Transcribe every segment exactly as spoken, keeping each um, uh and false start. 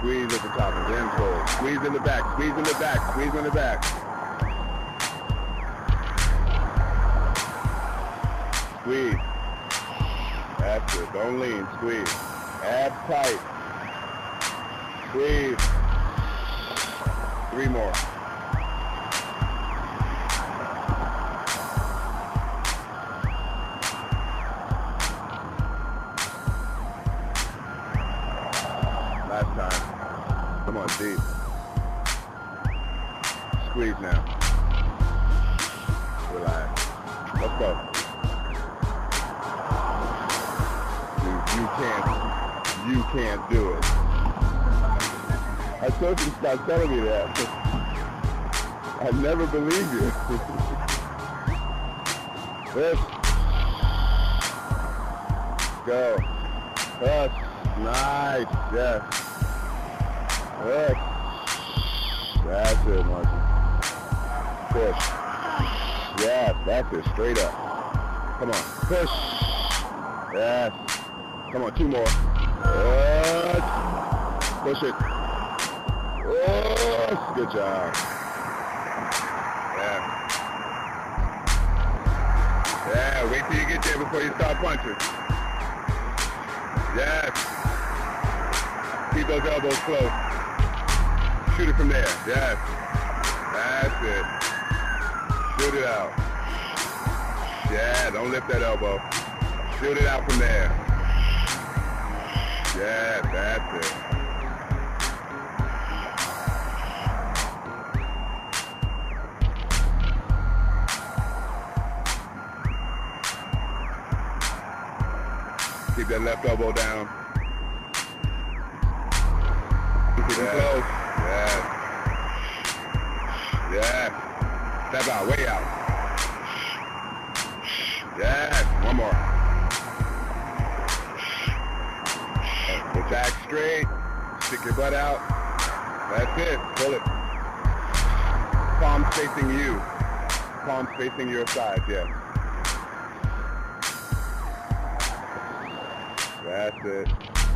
Squeeze at the top and then pull. Squeeze in the back, squeeze in the back, squeeze in the back. Squeeze. That's it. Don't lean. Squeeze. Abs tight. Squeeze. Three more. Last time. Come on, deep. Squeeze now. Relax. Let's go. You, you can't, you can't do it. I told you to stop telling me that. I never believe you. This. Go. Push. Nice. Yes. Push. That's it, Marcy. Push. Yes, that's it. Straight up. Come on. Push. Yes. Come on, two more. Push. Push it. Oh, good job. Yeah. Yeah, wait till you get there before you start punching. Yes. Keep those elbows close. Shoot it from there. Yes. That's it. Shoot it out. Yeah, don't lift that elbow. Shoot it out from there. Yeah, that's it. Keep that left elbow down. Keep it close. Yeah. Yeah. Step out, way out. Yeah. One more. Get back straight. Stick your butt out. That's it. Pull it. Palms facing you. Palms facing your side, yeah. That's it.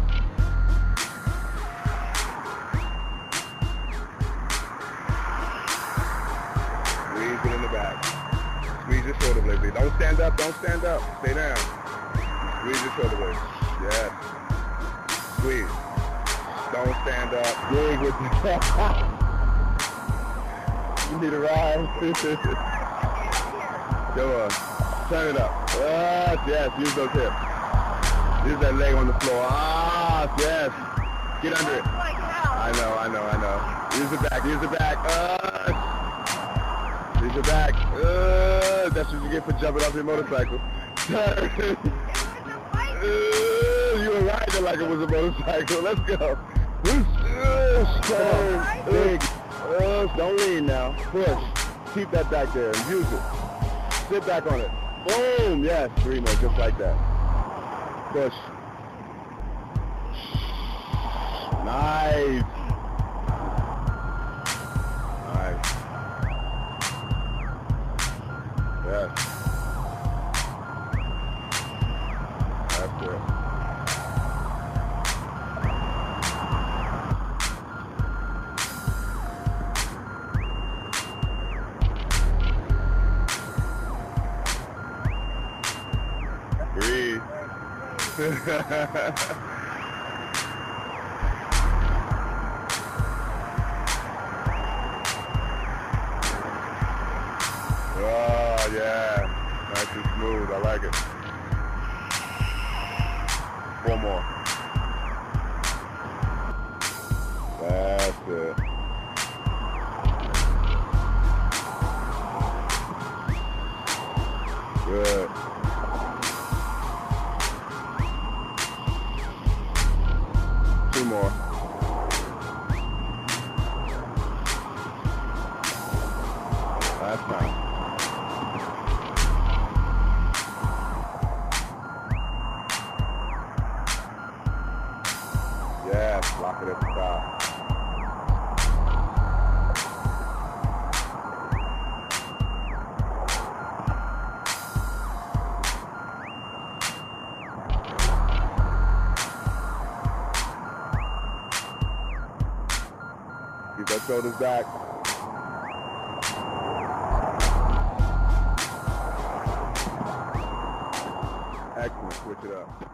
Squeeze it in the back. Squeeze your shoulder blades. Don't stand up, don't stand up. Stay down. Squeeze your shoulder blades. Yes. Squeeze. Don't stand up. Dig with the You need a ride. Come on. Turn it up. Yes, yes. Use those hips. Use that leg on the floor. Ah, yes. Get under it. I know, I know, I know. Use the back, use the back. Uh, use the back. Uh, that's what you get for jumping off your motorcycle. Turn. Uh, you were riding like it was a motorcycle. Let's go. Uh, turn. Big. Uh, don't lean now. Push. Keep that back there and use it. Sit back on it. Boom. Yes, three more, just like that. Push. Nice. Nice. Yes. That's it. Breathe. Oh, yeah. Nice and smooth. I like it. Four more. That's it. Good. Two more. Last time. Yes, lock it at the top. that shoulders back. Excellent, switch it up.